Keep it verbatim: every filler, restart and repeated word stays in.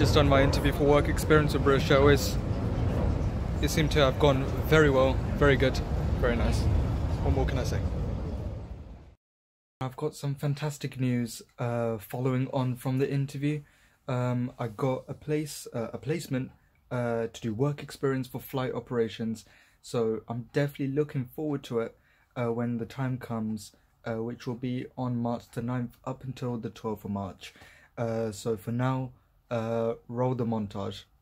just done my interview for work experience with British Airways. It seemed to have gone very well, very good, very nice. What more can I say? I've got some fantastic news uh, following on from the interview. Um, I got a place, uh, a placement uh, to do work experience for flight operations. So I'm definitely looking forward to it uh, when the time comes, uh, which will be on March the ninth up until the twelfth of March. Uh, so for now, uh, roll the montage.